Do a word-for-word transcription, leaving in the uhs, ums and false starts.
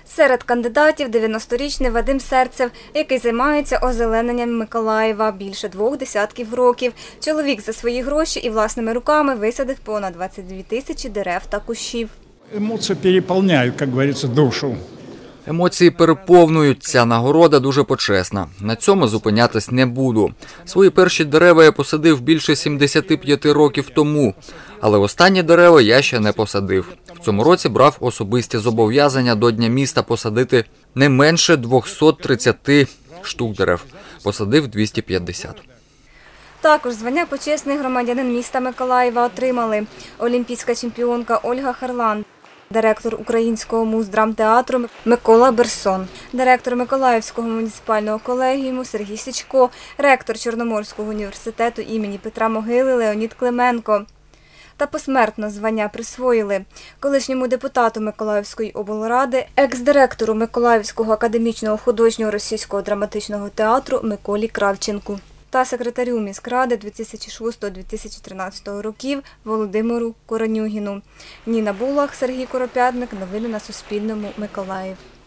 Серед кандидатів дев'яносторічний Вадим Серцев, який займається озелененням Миколаєва більше двох десятків років. Чоловік за свої гроші і власними руками висадив понад двадцять дві тисячі дерев та кущів. Емоції переповняють, як говориться, душу. Емоції переповнюють, ця нагорода дуже почесна. На цьому зупинятись не буду. Свої перші дерева я посадив більше сімдесяти п'яти років тому. Але останні дерева я ще не посадив. В цьому році брав особисті зобов'язання до Дня міста посадити не менше двохсот тридцяти штук дерев. Посадив двісті п'ятдесят. Також звання «Почесний громадянин міста Миколаєва» отримали олімпійська чемпіонка Ольга Харлан, директор Українського муздрамтеатру Микола Берсон, директор Миколаївського муніципального колегіуму Сергій Січко, ректор Чорноморського університету імені Петра Могили Леонід Клименко. Та посмертно звання присвоїли колишньому депутату Миколаївської облради, екс-директору Миколаївського академічного художнього російського драматичного театру Миколі Кравченку та секретарю міськради дві тисячі шостого - дві тисячі тринадцятого років Володимиру Коронюгіну. Ніна Булах, Сергій Коропятник. Новини на Суспільному. Миколаїв.